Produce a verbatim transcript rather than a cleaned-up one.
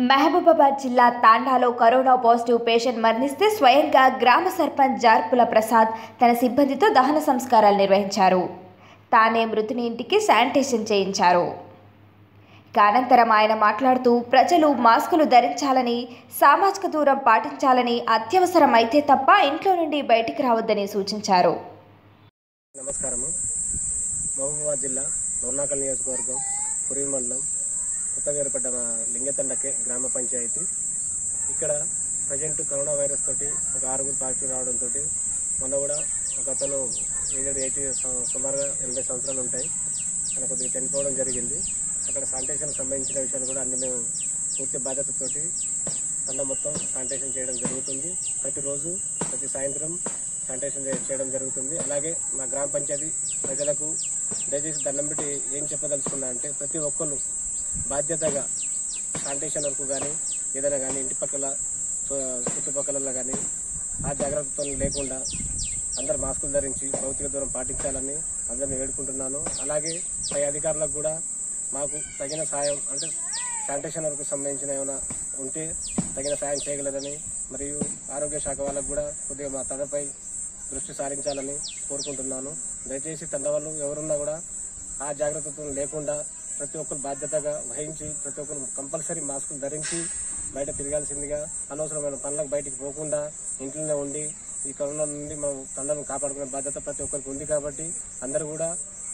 మహబూబాబాద్ జిల్లా తాండాలో corona positive patient మరణిస్తే స్వయంగా గ్రామ సర్పంచ్ జార్పుల ప్రసాద్ తన సిబ్బందితో దహన సంస్కారాలు నిర్వహించారు. తానే మృతుని ఇంటికి శానిటేషన్ చేయించారు. అనంతరం ఆయన మాట్లాడుతూ ప్రజలు మాస్కులు ధరించాలని, సామాజిక దూరం పాటించాలని, అత్యవసరం అయితే తప్ప ఇంట్లో నుండి బయటికి రావద్దని సూచించారు. నమస్కారము. మహబూబాబాద్ జిల్లా దొర్నాకల్ నియోజకవర్గం కురివి మండలం కొత్తగా ఏర్పడ్డ లింగతండకే గ్రామ పంచాయతీ. ఇక్కడ ప్రజెంట్ కరోనా వైరస్ తోటి ఒక ఆరుగురు పాజిటివ్ రావడంతో మొన్న కూడా ఒక అతను ఏడు ఎయిటీ సుమారుగా ఎనభై సంవత్సరాలు ఉంటాయి ఆయన కొద్దిగా చనిపోవడం జరిగింది. అక్కడ శానిటేషన్ సంబంధించిన విషయాలు కూడా అన్ని మేము పూర్తి బాధ్యతతోటి తండ మొత్తం శానిటేషన్ చేయడం జరుగుతుంది. ప్రతిరోజు ప్రతి సాయంత్రం శానిటేషన్ చేయడం జరుగుతుంది. అలాగే మా గ్రామ పంచాయతీ ప్రజలకు దయచేసి దండం పెట్టి ఏం చెప్పదలుచుకున్నా అంటే ప్రతి ఒక్కరు బాధ్యతగా శానిటేషన్ వరకు కానీ ఏదైనా కానీ ఇంటి పక్కల చుట్టుపక్కల కానీ ఆ జాగ్రత్తతో లేకుండా అందరు మాస్కులు ధరించి భౌతిక దూరం పాటించాలని అందరినీ వేడుకుంటున్నాను. అలాగే పై అధికారులకు కూడా మాకు తగిన సాయం అంటే శానిటేషన్ వరకు సంబంధించిన ఏమైనా ఉంటే తగిన సాయం చేయగలరని, మరియు ఆరోగ్య శాఖ వాళ్ళకు కూడా కొద్దిగా మా తనపై దృష్టి సారించాలని కోరుకుంటున్నాను. దయచేసి తండ వాళ్ళు ఎవరున్నా కూడా ఆ జాగ్రత్తతో లేకుండా ప్రతి ఒక్కరు బాధ్యతగా వహించి ప్రతి ఒక్కరు కంపల్సరీ మాస్కులు ధరించి బయట తిరగాల్సిందిగా, అనవసరమైన పనులకు బయటికి పోకుండా ఇంట్లోనే ఉండి ఈ కరోనా నుండి మనం తండను కాపాడుకునే బాధ్యత ప్రతి ఒక్కరికి ఉంది. కాబట్టి అందరూ కూడా